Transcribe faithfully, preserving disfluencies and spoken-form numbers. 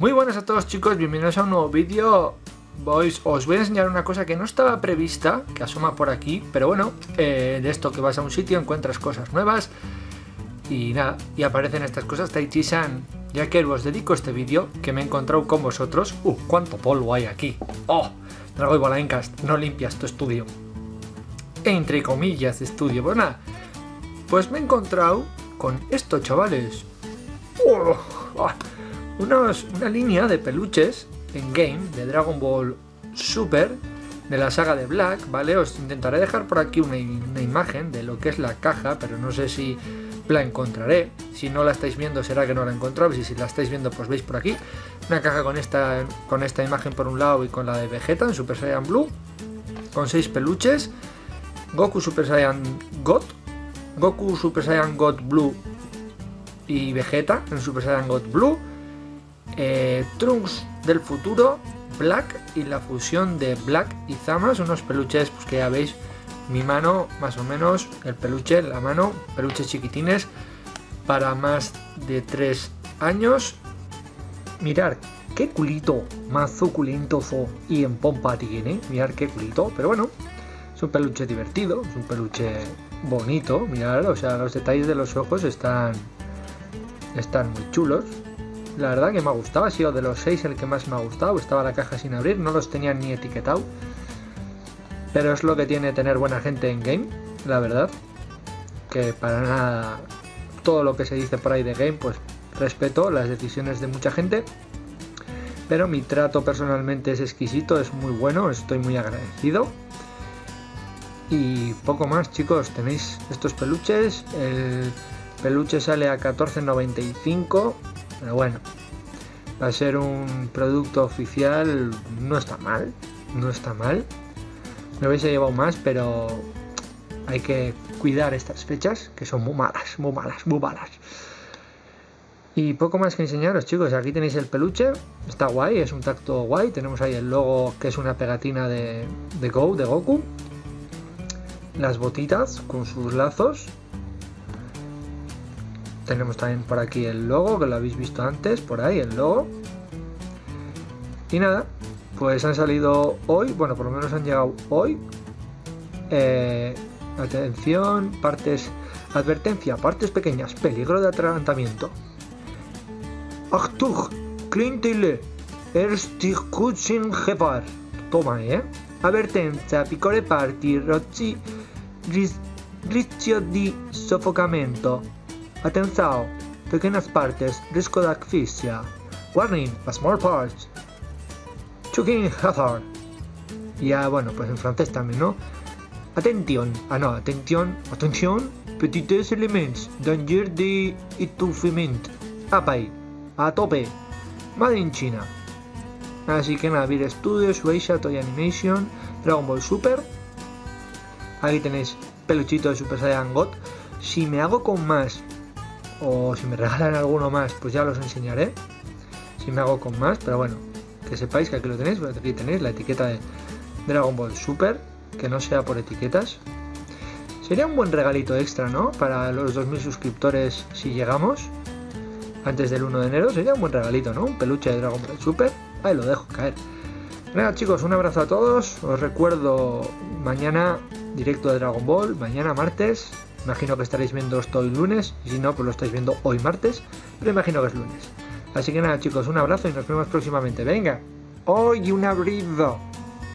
Muy buenas a todos, chicos, bienvenidos a un nuevo vídeo. Os voy a enseñar una cosa que no estaba prevista, que asoma por aquí, pero bueno, eh, de esto que vas a un sitio, encuentras cosas nuevas y nada, y aparecen estas cosas. Taichi-san, ya que os dedico este vídeo, que me he encontrado con vosotros. ¡Uh! ¡Cuánto polvo hay aquí! ¡Oh! Dragon Ball Aincast, no limpias tu estudio. Entre comillas, estudio. Pues nada, pues me he encontrado con esto, chavales. ¡Oh! ¡Oh! Unos, una línea de peluches en game de Dragon Ball Super de la saga de Black, ¿vale? Os intentaré dejar por aquí una, una imagen de lo que es la caja, pero no sé si la encontraré. Si no la estáis viendo será que no la encontrado, y si la estáis viendo pues veis por aquí una caja con esta, con esta imagen por un lado y con la de Vegeta en Super Saiyan Blue, con seis peluches: Goku Super Saiyan God, Goku Super Saiyan God Blue y Vegeta en Super Saiyan God Blue, eh, Trunks del futuro, Black y la fusión de Black y Zamasu, unos peluches pues que ya veis mi mano, más o menos el peluche, la mano, peluches chiquitines para más de tres años. Mirar qué culito más suculentoso y en pompa tiene, mirar qué culito, pero bueno, es un peluche divertido, es un peluche bonito, mirar, o sea, los detalles de los ojos están están muy chulos. La verdad que me ha gustado, ha sido de los seis el que más me ha gustado. Estaba la caja sin abrir, no los tenían ni etiquetado, pero es lo que tiene tener buena gente en game, la verdad, que para nada todo lo que se dice por ahí de game, pues respeto las decisiones de mucha gente, pero mi trato personalmente es exquisito, es muy bueno, estoy muy agradecido. Y poco más, chicos, tenéis estos peluches. El peluche sale a catorce noventa y cinco, pero bueno, va a ser un producto oficial, no está mal, no está mal. Me hubiese llevado más, pero hay que cuidar estas fechas, que son muy malas, muy malas, muy malas. Y poco más que enseñaros, chicos. Aquí tenéis el peluche, está guay, es un tacto guay. Tenemos ahí el logo, que es una pegatina de, de Go, de Goku. Las botitas con sus lazos. Tenemos también por aquí el logo, que lo habéis visto antes, por ahí el logo. Y nada, pues han salido hoy, bueno, por lo menos han llegado hoy. Eh, atención, partes, advertencia, partes pequeñas, peligro de atragantamiento. Achtung, Clintile, Erstikutsin Jefar. Toma, eh. Advertencia, piccole parti, rocci, rischio di soffocamento. Atención, pequeñas partes, riesgo de asfixia. Warning, a small parts. Chugging hazard. Ya, bueno, pues en francés también, ¿no? Atención, ah no, atención, atención, petites elements, danger de étouffement. Apay, a tope, Made in China. Así que nada, Vir Studios, Shueisha, Toy Animation, Dragon Ball Super. Aquí tenéis peluchito de Super Saiyan God. Si me hago con más, o si me regalan alguno más, pues ya los enseñaré. Si me hago con más, pero bueno, que sepáis que aquí lo tenéis. Aquí tenéis la etiqueta de Dragon Ball Super, que no sea por etiquetas. Sería un buen regalito extra, ¿no? Para los dos mil suscriptores, si llegamos antes del uno de enero, sería un buen regalito, ¿no? Un peluche de Dragon Ball Super. Ahí lo dejo caer. Nada, chicos, un abrazo a todos. Os recuerdo, mañana directo de Dragon Ball, mañana martes. Imagino que estaréis viendo esto hoy lunes, y si no, pues lo estáis viendo hoy martes, pero imagino que es lunes. Así que nada, chicos, un abrazo y nos vemos próximamente. Venga, hoy un abrigo.